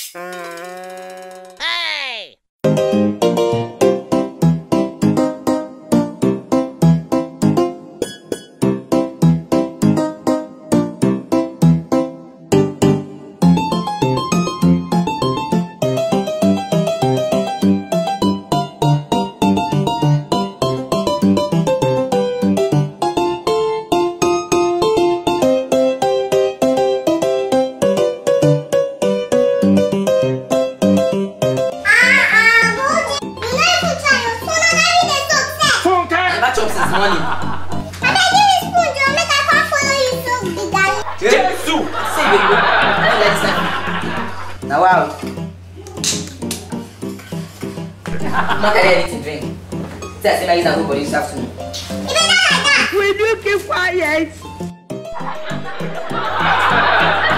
Hey! Money. Jesus! Now wow. Not anything to drink. That's why he's not good for this afternoon. Will you keep quiet?